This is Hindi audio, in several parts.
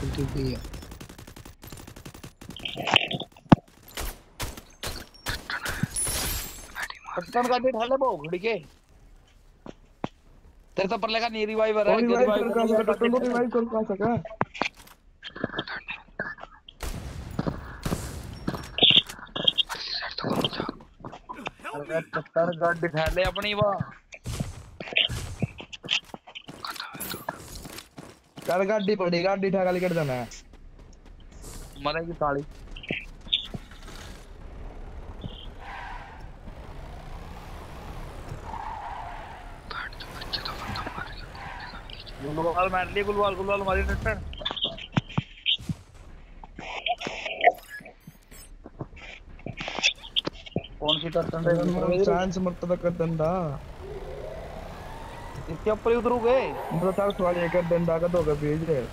ठीक है पटन का डेट हले वो घड़ी के तेरे तो पर लगा नी रिवाइवर है रिवाइव कर का सका तो रिवाइव कर का सका अरे पत्थर गाड़ दिखा ले अपनी वो कर गाड़ी पड़ी गाड़ी ठा गाली कर जाना है मरेगी ताली गुलवाल मार ली गुलवाल मारी टट्टन कौन सी टट्टन रे चांस मत तो कर दंडा इसके ऊपर उतरू गए मतलब तार सवाल ये कर दंडा का दोगे भेज दे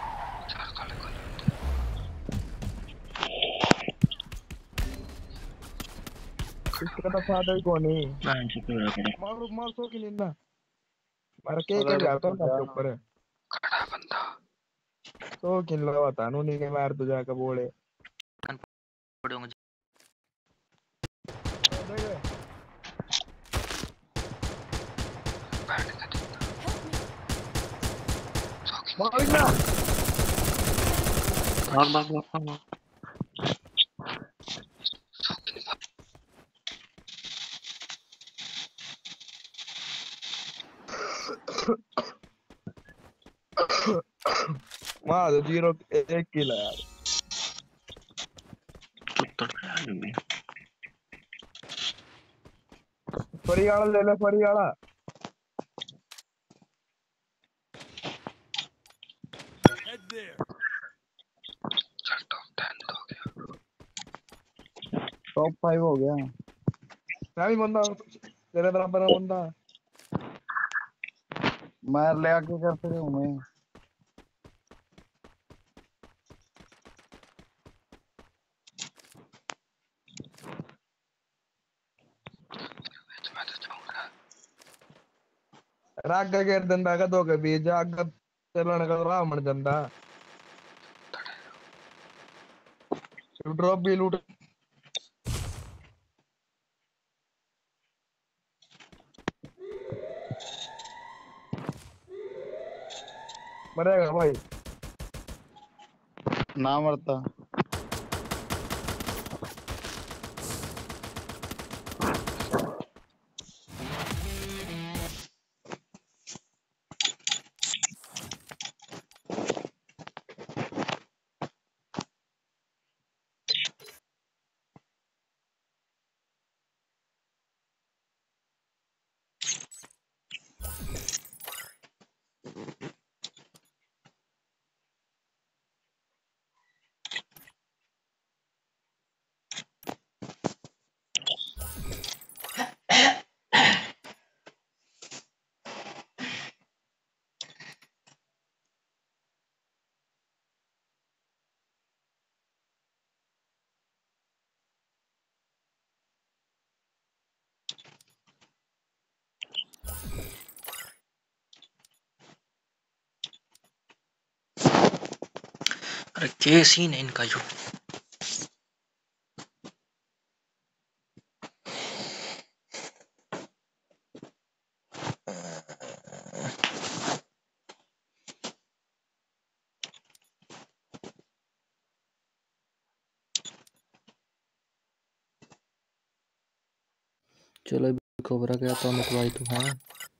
इसका तो फादर कौन है मार सो के निंदा मार के कर जाता हूं आपके ऊपर खड़ा बंदा सो किन लगा था नहीं के मार तुझा का बोले पड़े होंगे मार मार 0 1 किल है यार फरी वाला ले ले फरी वाला टॉप 5 हो गया नहीं बंदा तेरे बराबर का बंदा मार ले आके कर फिर मैं राग का घेर दंडा का दो के बीच आग चलन का रावण दंडा ड्रॉप भी लूट मरेगा भाई ना मरता अरे क्या सीन है इनका जो चलो कोबरा गया तो मिटवाई तो है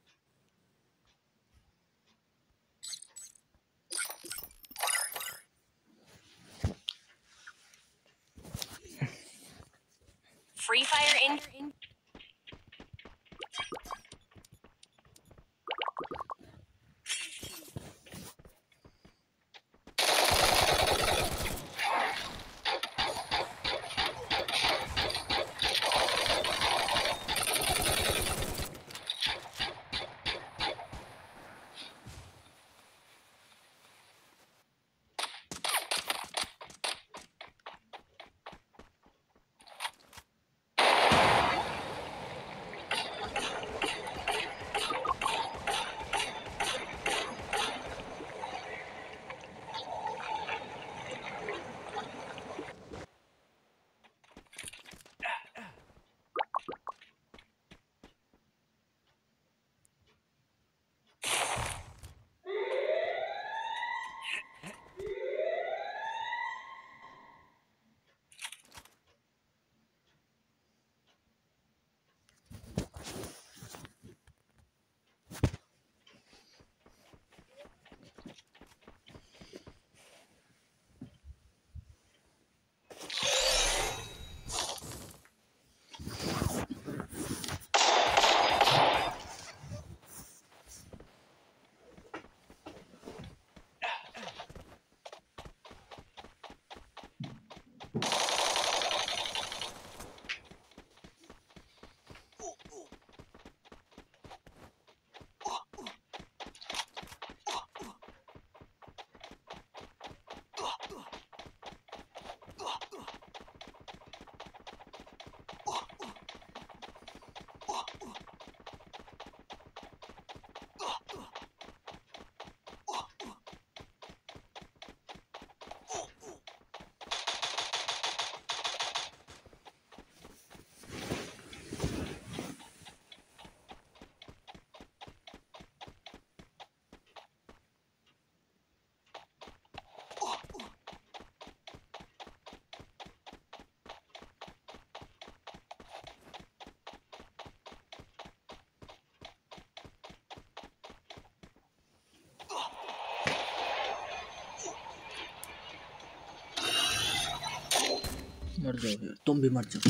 Free Fire in मर जाओ यार, तुम भी मर जाओ।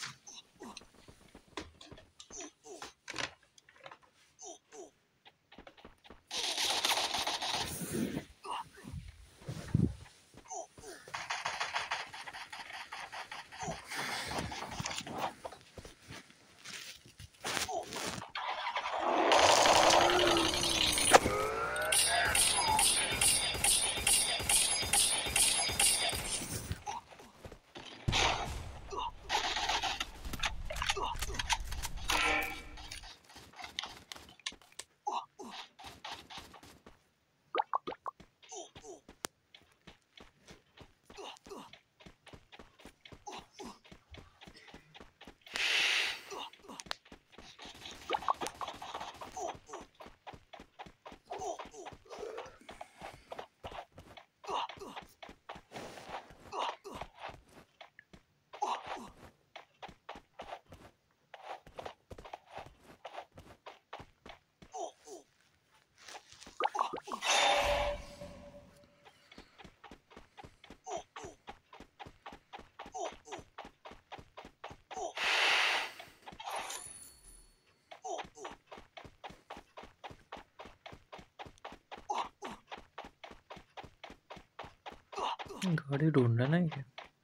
गाड़ी ढूंढना ना ये।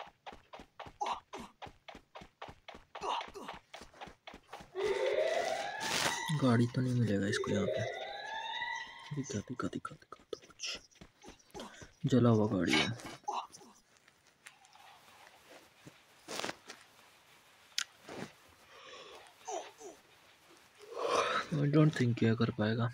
गाड़ी तो नहीं मिलेगा इसको यहाँ पे। दिखा दिखा दिखा दिखा तो कुछ जला हुआ गाड़ी है। आई डोंट थिंक क्या कर पाएगा।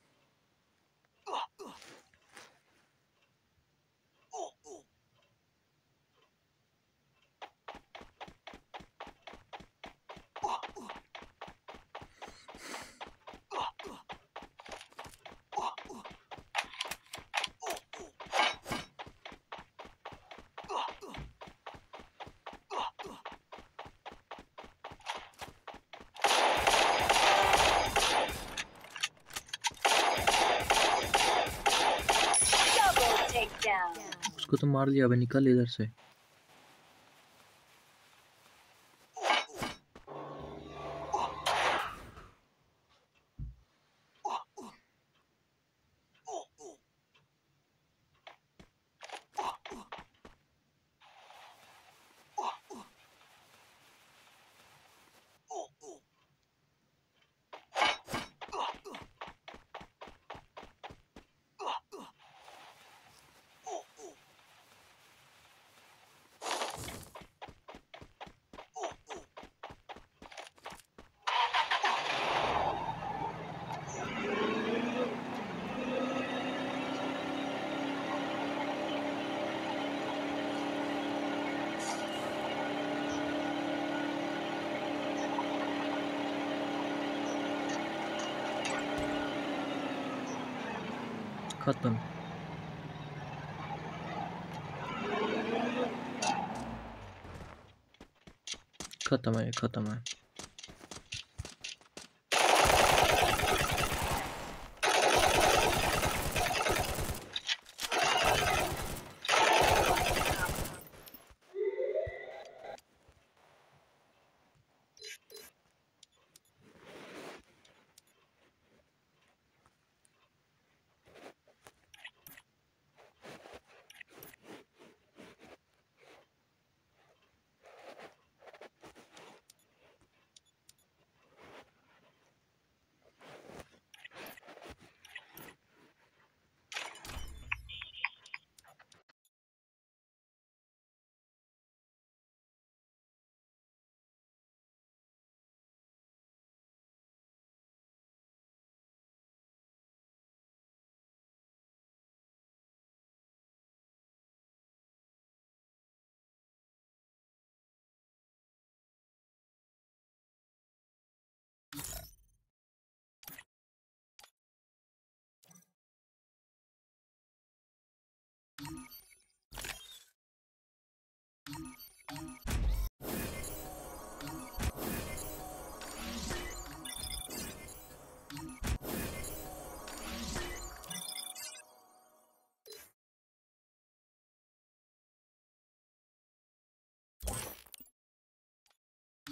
Double takedown. उसको तो मार दिया। अबे निकल इधर से। खत्म। खत्म है, खत्म है।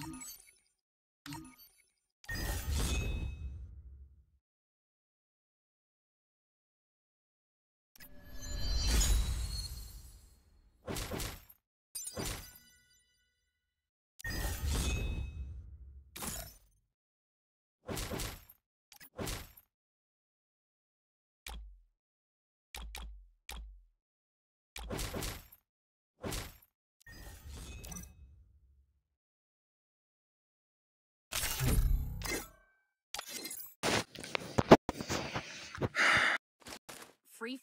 Free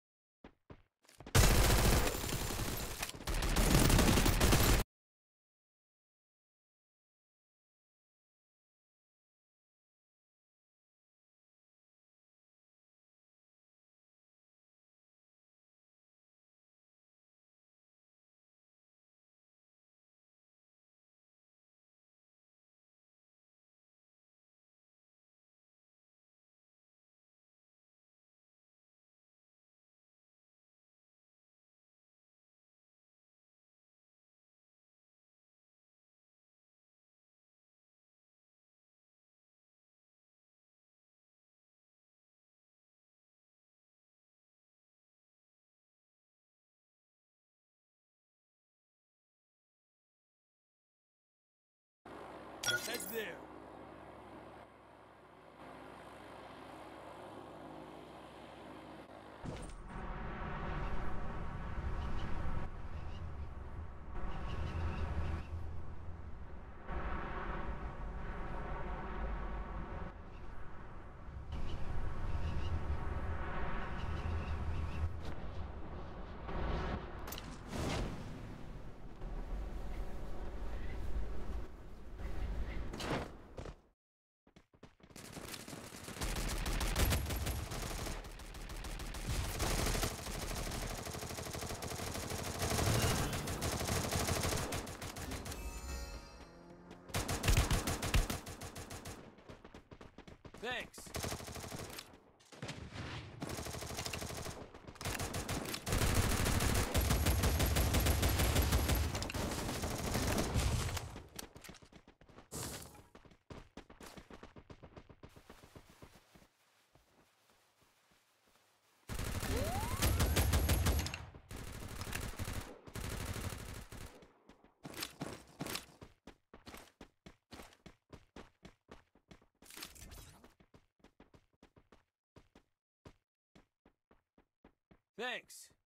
Head there. Thanks. Thanks.